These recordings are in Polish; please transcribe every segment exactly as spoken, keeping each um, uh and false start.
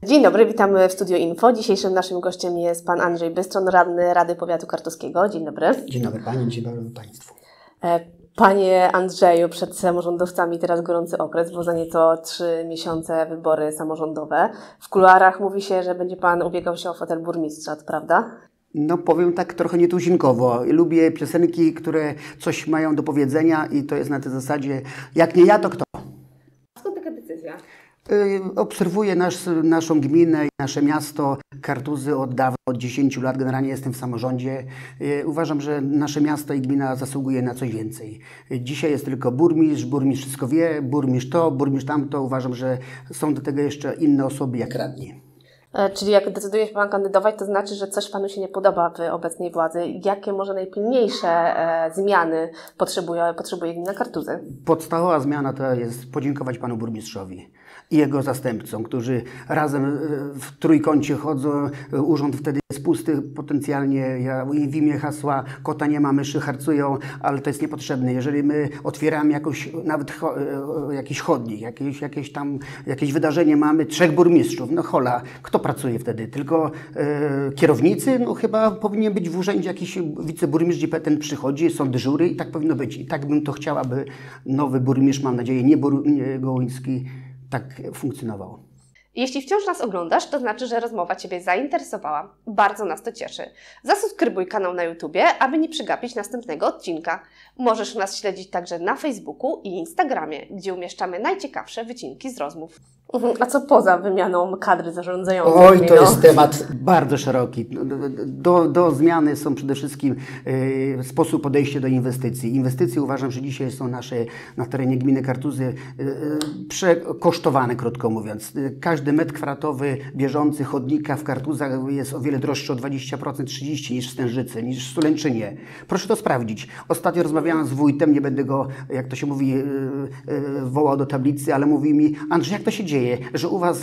Dzień dobry, witamy w Studio Info. Dzisiejszym naszym gościem jest pan Andrzej Bystron, radny Rady Powiatu Kartuskiego. Dzień dobry. Dzień dobry Pani, dzień dobry Państwu. Panie Andrzeju, przed samorządowcami teraz gorący okres, bo za nieco trzy miesiące wybory samorządowe. W kuluarach mówi się, że będzie pan ubiegał się o fotel burmistrza, to prawda? No powiem tak trochę nietuzinkowo. Lubię piosenki, które coś mają do powiedzenia i to jest na tej zasadzie, jak nie ja, to kto? Skąd taka decyzja? Obserwuję nasz, naszą gminę i nasze miasto Kartuzy od dawna, od dziesięciu lat. Generalnie jestem w samorządzie. Uważam, że nasze miasto i gmina zasługuje na coś więcej. Dzisiaj jest tylko burmistrz, burmistrz wszystko wie, burmistrz to, burmistrz tamto. Uważam, że są do tego jeszcze inne osoby jak radni. Czyli jak decyduje się pan kandydować, to znaczy, że coś panu się nie podoba w obecnej władzy. Jakie może najpilniejsze e, zmiany potrzebuje, potrzebuje gmina Kartuzy? Podstawowa zmiana to jest podziękować panu burmistrzowi i jego zastępcom, którzy razem w trójkącie chodzą. Urząd wtedy jest pusty potencjalnie. Ja w imię hasła kota nie ma, myszy harcują, ale to jest niepotrzebne. Jeżeli my otwieramy jakoś, nawet cho, jakiś chodnik, jakieś, jakieś tam jakieś wydarzenie, mamy trzech burmistrzów, no hola, kto pracuje wtedy? Tylko e, kierownicy? No chyba powinien być w urzędzie jakiś wiceburmistrz, gdzie ten przychodzi, są dyżury i tak powinno być. I tak bym to chciał, aby nowy burmistrz, mam nadzieję, nie, bur, nie Gołoński, tak funkcjonował. Jeśli wciąż nas oglądasz, to znaczy, że rozmowa Ciebie zainteresowała. Bardzo nas to cieszy. Zasubskrybuj kanał na YouTubie, aby nie przegapić następnego odcinka. Możesz nas śledzić także na Facebooku i Instagramie, gdzie umieszczamy najciekawsze wycinki z rozmów. A co poza wymianą kadry zarządzającej? Oj, to jest temat bardzo szeroki. Do, do zmiany są przede wszystkim e, sposób podejścia do inwestycji. Inwestycje uważam, że dzisiaj są nasze na terenie gminy Kartuzy e, przekosztowane, krótko mówiąc. Każdy metr kwadratowy bieżący chodnika w Kartuzach jest o wiele droższy o dwadzieścia procent, trzydzieści procent niż w Stężycy, niż w Sulęczynie. Proszę to sprawdzić. Ostatnio rozmawiałem z wójtem, nie będę go, jak to się mówi, e, e, wołał do tablicy, ale mówi mi: Andrzej, jak to się dzieje, że u was e,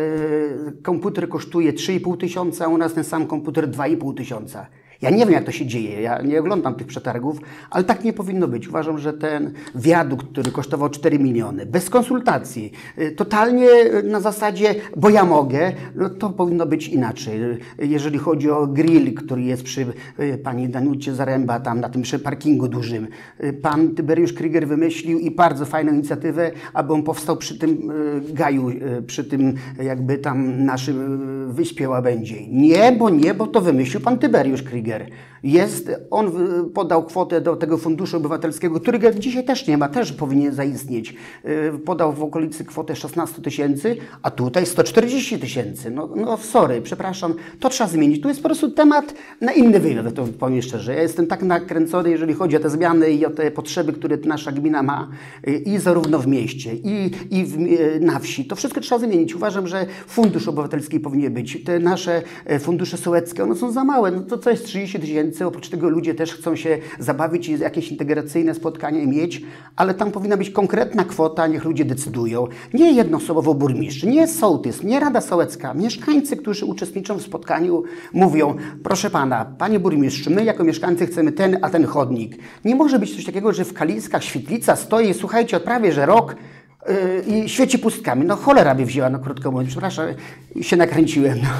komputer kosztuje trzy i pół tysiąca, a u nas ten sam komputer dwa i pół tysiąca. Ja nie wiem, jak to się dzieje, ja nie oglądam tych przetargów, ale tak nie powinno być. Uważam, że ten wiadukt, który kosztował cztery miliony, bez konsultacji, totalnie na zasadzie, bo ja mogę, no to powinno być inaczej. Jeżeli chodzi o grill, który jest przy pani Danucie Zaręba, tam na tym przy parkingu dużym, pan Tyberiusz Krygier wymyślił i bardzo fajną inicjatywę, aby on powstał przy tym gaju, przy tym jakby tam naszym wyspie Łabędziej. Nie, bo nie, bo to wymyślił pan Tyberiusz Krygier. Jest, on podał kwotę do tego funduszu obywatelskiego, którego dzisiaj też nie ma, też powinien zaistnieć. Podał w okolicy kwotę szesnaście tysięcy, a tutaj sto czterdzieści tysięcy. No, no sorry, przepraszam, to trzeba zmienić. Tu jest po prostu temat na inny wywiad, to powiem szczerze. Ja jestem tak nakręcony, jeżeli chodzi o te zmiany i o te potrzeby, które nasza gmina ma i zarówno w mieście, i, i w, na wsi. To wszystko trzeba zmienić. Uważam, że fundusz obywatelski powinien być. Te nasze fundusze sołeckie, one są za małe. No to co jest trzydzieści tysięcy, oprócz tego ludzie też chcą się zabawić i jakieś integracyjne spotkanie mieć, ale tam powinna być konkretna kwota, niech ludzie decydują. Nie jednoosobowo burmistrz, nie sołtys, nie Rada Sołecka. Mieszkańcy, którzy uczestniczą w spotkaniu, mówią: proszę pana, panie burmistrzu, my jako mieszkańcy chcemy ten, a ten chodnik. Nie może być coś takiego, że w Kaliskach świetlica stoi, słuchajcie, od prawie że rok, yy, i świeci pustkami. No cholera by wzięła, no krótko mówiąc. Przepraszam, się nakręciłem. No.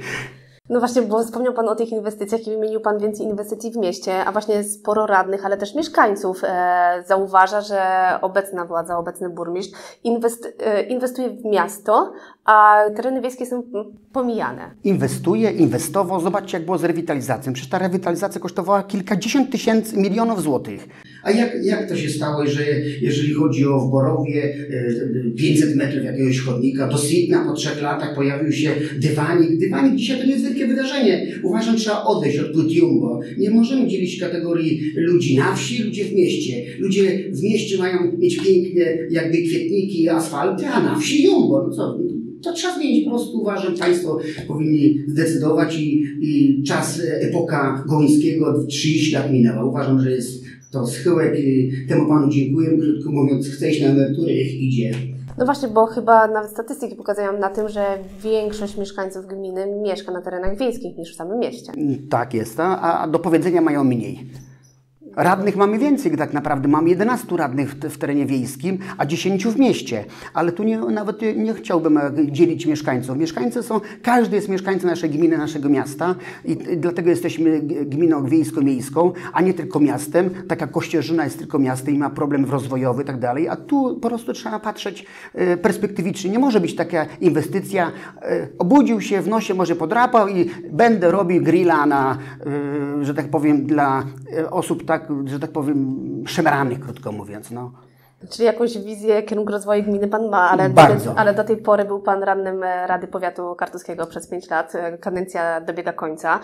No właśnie, bo wspomniał Pan o tych inwestycjach i wymienił Pan więcej inwestycji w mieście, a właśnie sporo radnych, ale też mieszkańców e, zauważa, że obecna władza, obecny burmistrz inwest, e, inwestuje w miasto, a tereny wiejskie są pomijane. Inwestuje, inwestował. Zobaczcie, jak było z rewitalizacją. Przecież ta rewitalizacja kosztowała kilkadziesiąt tysięcy milionów złotych. A jak, jak to się stało, że jeżeli chodzi o w Borowie pięćset metrów jakiegoś chodnika, do Sydna po trzech latach pojawił się dywanik. Dywanik dzisiaj to nie jest wielkie wydarzenie. Uważam, że trzeba odejść od płytium, bo nie możemy dzielić kategorii ludzi na wsi, ludzi w mieście. Ludzie w mieście mają mieć piękne jakby kwietniki i asfalty, a na wsi jumbo. No co? To trzeba zmienić. Po prostu uważam, państwo powinni zdecydować i, i czas, epoka Gołońskiego trzydzieści lat minęła. Uważam, że jest to schyłek i temu panu dziękuję. Krótko mówiąc, chce iść na emeryturę, niech idzie. No właśnie, bo chyba nawet statystyki pokazują na tym, że większość mieszkańców gminy mieszka na terenach wiejskich niż w samym mieście. Tak jest, a, a do powiedzenia mają mniej. Radnych mamy więcej tak naprawdę. Mamy jedenastu radnych w, w terenie wiejskim, a dziesięciu w mieście. Ale tu nie, nawet nie chciałbym dzielić mieszkańców. Mieszkańcy są, każdy jest mieszkańcem naszej gminy, naszego miasta i, i dlatego jesteśmy gminą wiejsko-miejską, a nie tylko miastem. Taka Kościerzyna jest tylko miastem i ma problem rozwojowy i tak dalej, a tu po prostu trzeba patrzeć e, perspektywicznie. Nie może być taka inwestycja, e, obudził się, w nosie może podrapał i będę robił grilla na, e, że tak powiem, dla e, osób tak, że tak powiem, szemranych, krótko mówiąc. No. Czyli jakąś wizję kierunku rozwoju gminy Pan ma, ale Bardzo. do, ale do tej pory był Pan radnym Rady Powiatu Kartuskiego przez pięć lat. Kadencja dobiega końca.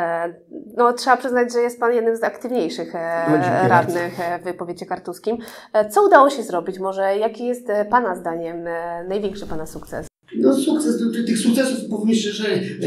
No, trzeba przyznać, że jest Pan jednym z aktywniejszych no, radnych w powiecie kartuskim. Co udało się zrobić? Może jaki jest Pana zdaniem największy Pana sukces? No sukces, tych sukcesów powiem szczerze,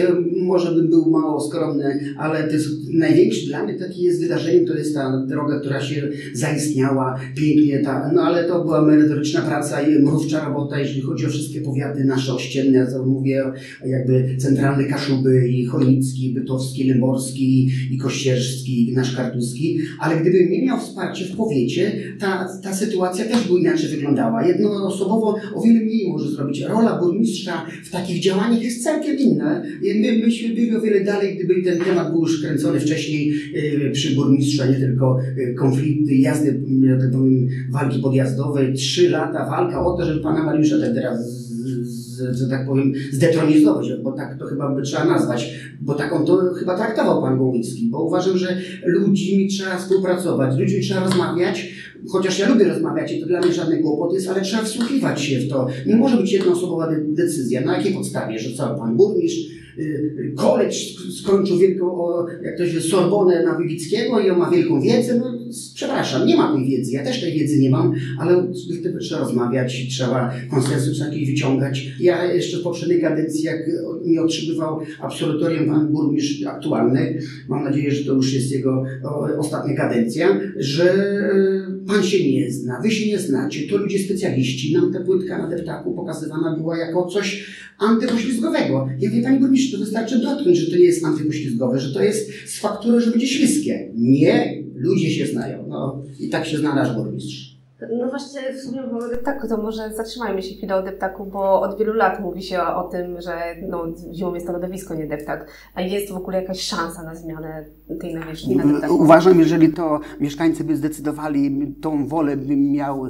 może bym był mało skromny, ale to jest największy dla mnie taki jest wydarzeniem, to jest ta droga, która się zaistniała pięknie, ta, no ale to była merytoryczna praca i mrówcza robota, jeżeli chodzi o wszystkie powiaty nasze ościenne, to mówię jakby centralne Kaszuby i Chojnicki, Bytowski, Lęborski i Kościerzski i nasz Kartuski, ale gdybym nie miał wsparcia w powiecie, ta, ta sytuacja też by inaczej wyglądała. Jednoosobowo o wiele mniej może zrobić. Rola burmistrza w takich działaniach jest całkiem inna. My byśmy byli o wiele dalej, gdyby ten temat był już kręcony wcześniej yy, przy burmistrzu, a nie tylko yy, konflikty, jazdy, ja tak powiem, walki podjazdowe. Trzy lata walka o to, żeby pana Mariusza tak teraz, z, z, że tak powiem, zdetronizować, bo tak to chyba by trzeba nazwać, bo tak on to chyba traktował pan Gołyński, bo uważam, że ludźmi trzeba współpracować, ludźmi trzeba rozmawiać. Chociaż ja lubię rozmawiać i to dla mnie żadny kłopot jest, ale trzeba wsłuchiwać się w to. Nie może być jednoosobowa de decyzja. Na jakiej podstawie? Że co, pan burmistrz, yy, college skończył wielką, o, jak to się, Sorbonę na Wywickiego i on ma wielką wiedzę? No, przepraszam, nie ma tej wiedzy. Ja też tej wiedzy nie mam, ale wtedy trzeba rozmawiać, trzeba konsensus jakiś wyciągać. Ja jeszcze w poprzedniej kadencji, jak mi otrzymywał absolutorium pan burmistrz aktualny, mam nadzieję, że to już jest jego o, ostatnia kadencja, że yy, pan się nie zna, wy się nie znacie, to ludzie specjaliści. Nam ta płytka na deptaku pokazywana była jako coś antypoślizgowego. Ja mówię, panie burmistrzu, to wystarczy dotknąć, że to nie jest antypoślizgowe, że to jest z faktury, że będzie śliskie. Nie, ludzie się znają. No i tak się zna nasz burmistrz. No właśnie, w sumie o deptaku, to może zatrzymajmy się chwilę o deptaku, bo od wielu lat mówi się o, o tym, że no, zimą jest to lodowisko, nie deptak. A jest w ogóle jakaś szansa na zmianę tej nawierzchni na deptaku? Uważam, jeżeli to mieszkańcy by zdecydowali, tą wolę by miał,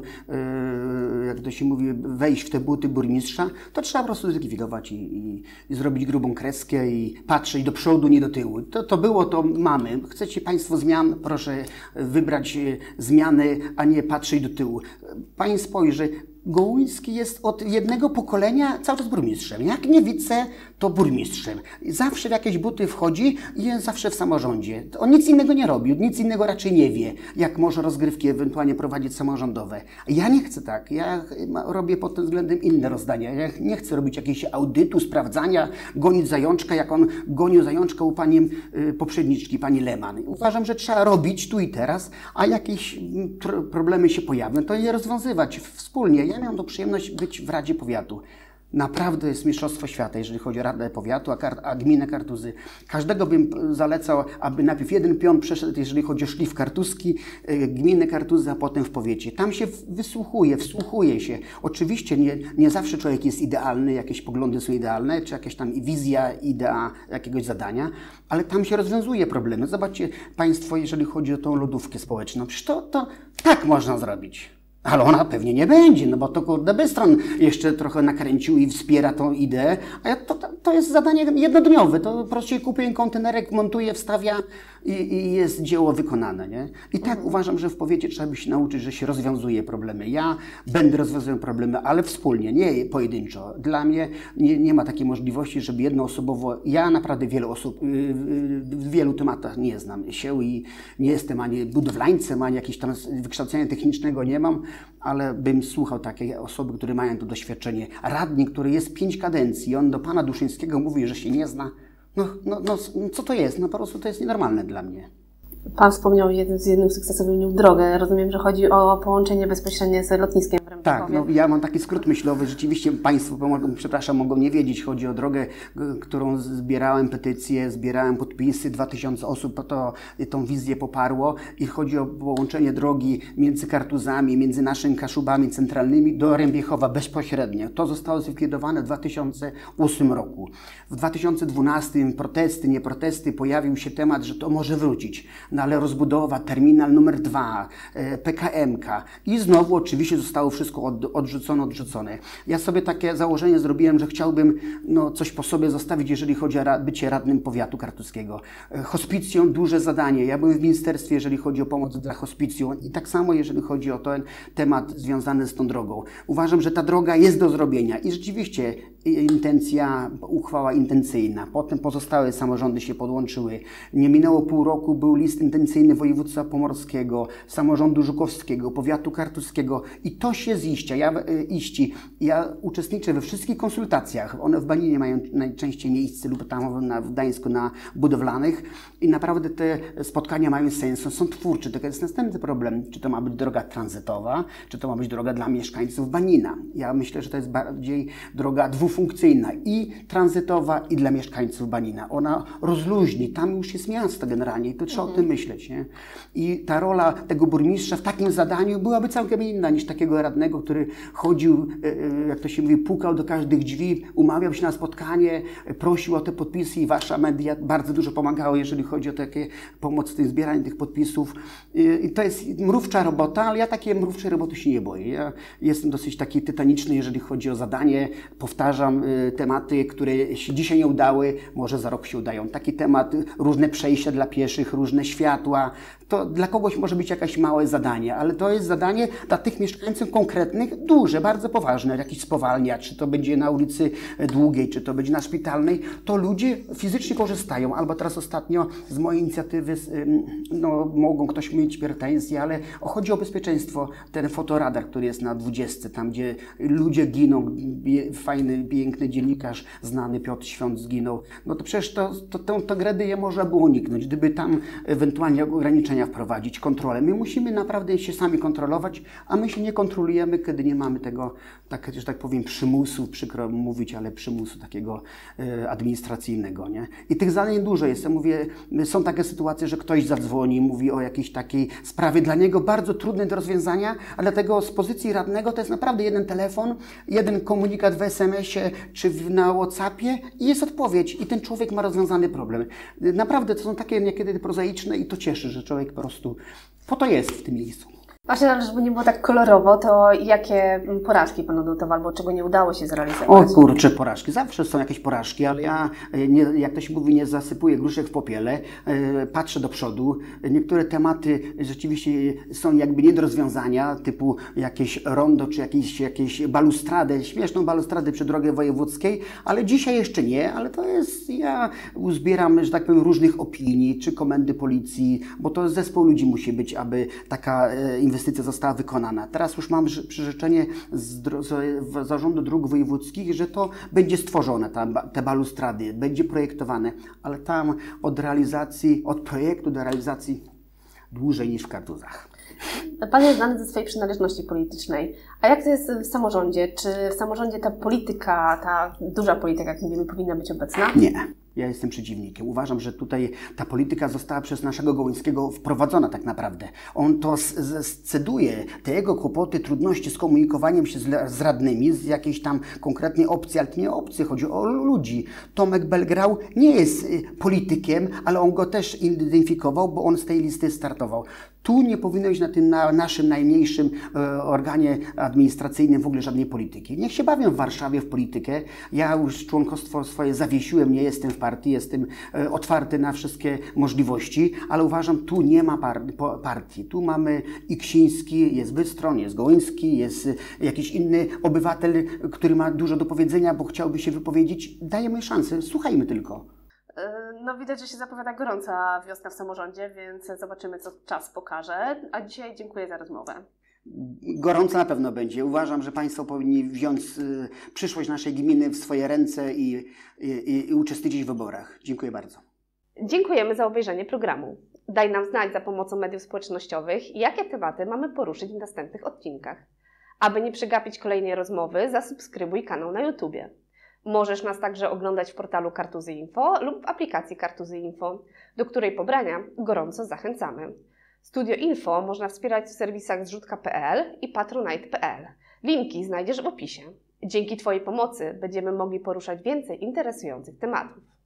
jak to się mówi, wejść w te buty burmistrza, to trzeba po prostu zlikwidować i, i, i zrobić grubą kreskę i patrzeć do przodu, nie do tyłu. To, to było, to mamy. Chcecie państwo zmian? Proszę wybrać zmiany, a nie patrzeć do tyłu. Pani spojrzy, Gołyński jest od jednego pokolenia cały czas burmistrzem. Jak nie wice, to burmistrzem. Zawsze w jakieś buty wchodzi i jest zawsze w samorządzie. On nic innego nie robi, nic innego raczej nie wie, jak może rozgrywki ewentualnie prowadzić samorządowe. Ja nie chcę tak. Ja robię pod tym względem inne rozdania. Ja nie chcę robić jakiegoś audytu, sprawdzania, gonić zajączka, jak on gonił zajączka u pani y, poprzedniczki, pani Lehmann. Uważam, że trzeba robić tu i teraz, a jakieś problemy się pojawią, to je rozwiązywać wspólnie. Ja miałem tą przyjemność być w Radzie Powiatu. Naprawdę jest mistrzostwo świata, jeżeli chodzi o Radę Powiatu, a, a gminę Kartuzy. Każdego bym zalecał, aby najpierw jeden pion przeszedł, jeżeli chodzi o szlif kartuski, gminy Kartuzy, a potem w powiecie. Tam się wysłuchuje, wsłuchuje się. Oczywiście nie, nie zawsze człowiek jest idealny, jakieś poglądy są idealne, czy jakaś tam wizja, idea jakiegoś zadania, ale tam się rozwiązuje problemy. Zobaczcie państwo, jeżeli chodzi o tą lodówkę społeczną, przecież to, to tak można zrobić. Ale ona pewnie nie będzie, no bo to kurde Bystron jeszcze trochę nakręcił i wspiera tą ideę, a to, to, to jest zadanie jednodniowe, to po prostu kupię kontenerek, montuję, wstawia i, i jest dzieło wykonane, nie? I tak mhm. uważam, że w powiecie trzeba by się nauczyć, że się rozwiązuje problemy. Ja będę rozwiązywał problemy, ale wspólnie, nie pojedynczo. Dla mnie nie, nie ma takiej możliwości, żeby jednoosobowo, ja naprawdę wiele osób, w wielu tematach nie znam się i nie jestem ani budowlańcem, ani jakiegoś tam wykształcenia technicznego nie mam, ale bym słuchał takiej osoby, które mają to doświadczenie. Radnik, który jest pięć kadencji, on do pana Duszyńskiego mówi, że się nie zna. No, no, no co to jest? No po prostu to jest nienormalne dla mnie. Pan wspomniał jeden, z jednym sukcesem wymienił drogę. Rozumiem, że chodzi o połączenie bezpośrednie z lotniskiem w Rębanowie. Tak, powiem. no, ja mam taki skrót myślowy, rzeczywiście Państwo, pomogą, przepraszam, mogą nie wiedzieć, chodzi o drogę, g- którą zbierałem petycje, zbierałem podpisy, dwa tysiące osób to, tą wizję poparło i chodzi o połączenie drogi między Kartuzami, między naszymi Kaszubami centralnymi do Rębiechowa bezpośrednio. To zostało zlikwidowane w dwa tysiące ósmym roku. W dwa tysiące dwunastym protesty, nie protesty, pojawił się temat, że to może wrócić, no ale rozbudowa, terminal numer dwa, P K M ka i znowu oczywiście zostało wszystko od, odrzucone, odrzucone. Ja sobie takie założenie zrobiłem, że chciałbym no, coś po sobie zostawić, jeżeli chodzi o ra bycie radnym powiatu kartuskiego. Hospicjum, duże zadanie. Ja byłem w ministerstwie, jeżeli chodzi o pomoc dla hospicjum i tak samo, jeżeli chodzi o ten temat związany z tą drogą. Uważam, że ta droga jest do zrobienia i rzeczywiście intencja, uchwała intencyjna. Potem pozostałe samorządy się podłączyły. Nie minęło pół roku, był list intencyjny województwa pomorskiego, samorządu żukowskiego, powiatu kartuskiego i to się ziścia. Ja, iści. Ja uczestniczę we wszystkich konsultacjach. One w Baninie mają najczęściej miejsce lub tam na, w Gdańsku na budowlanych i naprawdę te spotkania mają sens, są twórcze. To jest następny problem. Czy to ma być droga tranzytowa, czy to ma być droga dla mieszkańców Banina. Ja myślę, że to jest bardziej droga dwufunkcyjna i tranzytowa i dla mieszkańców Banina. Ona rozluźni, tam już jest miasto generalnie i to trzeba mhm. o tym myśleć. Nie? I ta rola tego burmistrza w takim zadaniu byłaby całkiem inna niż takiego radnego, który chodził, jak to się mówi, pukał do każdych drzwi, umawiał się na spotkanie, prosił o te podpisy i wasza media bardzo dużo pomagały, jeżeli chodzi o takie pomoc w tym zbieraniu tych podpisów. I to jest mrówcza robota, ale ja takiej mrówczej roboty się nie boję. Ja jestem dosyć taki tytaniczny, jeżeli chodzi o zadanie. Powtarzam tematy, które się dzisiaj nie udały, może za rok się udają. Taki temat, różne przejścia dla pieszych, różne światła. To dla kogoś może być jakieś małe zadanie, ale to jest zadanie dla tych mieszkańców konkretnych, duże, bardzo poważne. Jakiś spowalnia, czy to będzie na ulicy Długiej, czy to będzie na Szpitalnej, to ludzie fizycznie korzystają. Albo teraz ostatnio z mojej inicjatywy, no mogą ktoś mieć pretensje, ale chodzi o bezpieczeństwo. Ten fotoradar, który jest na dwudziestce, tam gdzie ludzie giną, fajny, piękny dziennikarz, znany Piotr Świąt zginął, no to przecież to, to, tę tragedię można było uniknąć, gdyby tam ewentualnie ograniczenia wprowadzić, kontrolę. My musimy naprawdę się sami kontrolować, a my się nie kontrolujemy, kiedy nie mamy tego, tak, że tak powiem, przymusu, przykro mówić, ale przymusu takiego e, administracyjnego, nie? I tych zadań dużo jest. Ja mówię, są takie sytuacje, że ktoś zadzwoni, mówi o jakiejś takiej sprawie dla niego bardzo trudnej do rozwiązania, a dlatego z pozycji radnego to jest naprawdę jeden telefon, jeden komunikat w es em esie czy na WhatsAppie i jest odpowiedź i ten człowiek ma rozwiązany problem. Naprawdę to są takie niekiedy prozaiczne i to cieszy, że człowiek po prostu po to jest w tym miejscu. Właśnie, ale żeby nie było tak kolorowo, to jakie porażki Pan odnotował albo czego nie udało się zrealizować? O kurczę, porażki. Zawsze są jakieś porażki, ale ja, nie, jak to się mówi, nie zasypuję gruszek w popiele. E, patrzę do przodu. Niektóre tematy rzeczywiście są jakby nie do rozwiązania, typu jakieś rondo, czy jakieś, jakieś balustradę, śmieszną balustradę przy drodze wojewódzkiej, ale dzisiaj jeszcze nie, ale to jest, ja uzbieram, że tak powiem, różnych opinii, czy komendy policji, bo to zespół ludzi musi być, aby taka e, inwestycja została wykonana. Teraz już mam przyrzeczenie z, z Zarządu Dróg Wojewódzkich, że to będzie stworzone, tam, te balustrady, będzie projektowane, ale tam od realizacji, od projektu do realizacji dłużej niż w Kartuzach. Pan jest znany ze swojej przynależności politycznej. A jak to jest w samorządzie? Czy w samorządzie ta polityka, ta duża polityka, jak mówimy, powinna być obecna? Nie. Ja jestem przeciwnikiem. Uważam, że tutaj ta polityka została przez naszego Gołońskiego wprowadzona tak naprawdę. On to sceduje, te jego kłopoty, trudności z komunikowaniem się z, z radnymi, z jakiejś tam konkretnej opcji, ale to nie opcji, chodzi o ludzi. Tomek Belgrał nie jest politykiem, ale on go też identyfikował, bo on z tej listy startował. Tu nie powinno być na tym na naszym najmniejszym e, organie administracyjnym w ogóle żadnej polityki. Niech się bawią w Warszawie w politykę. Ja już członkostwo swoje zawiesiłem, nie jestem w partii, jestem e, otwarty na wszystkie możliwości, ale uważam, tu nie ma par po, partii. Tu mamy Iksiński, jest Bystron, jest Gołyński, jest jakiś inny obywatel, który ma dużo do powiedzenia, bo chciałby się wypowiedzieć. Dajemy szansę, słuchajmy tylko. No widać, że się zapowiada gorąca wiosna w samorządzie, więc zobaczymy, co czas pokaże. A dzisiaj dziękuję za rozmowę. Gorąco na pewno będzie. Uważam, że Państwo powinni wziąć y, przyszłość naszej gminy w swoje ręce i, i, i uczestniczyć w wyborach. Dziękuję bardzo. Dziękujemy za obejrzenie programu. Daj nam znać za pomocą mediów społecznościowych, jakie tematy mamy poruszyć w następnych odcinkach. Aby nie przegapić kolejnej rozmowy, zasubskrybuj kanał na YouTubie. Możesz nas także oglądać w portalu Kartuzy Info lub w aplikacji Kartuzy Info, do której pobrania gorąco zachęcamy. Studio Info można wspierać w serwisach zrzutka kropka pe el i patronite kropka pe el. Linki znajdziesz w opisie. Dzięki Twojej pomocy będziemy mogli poruszać więcej interesujących tematów.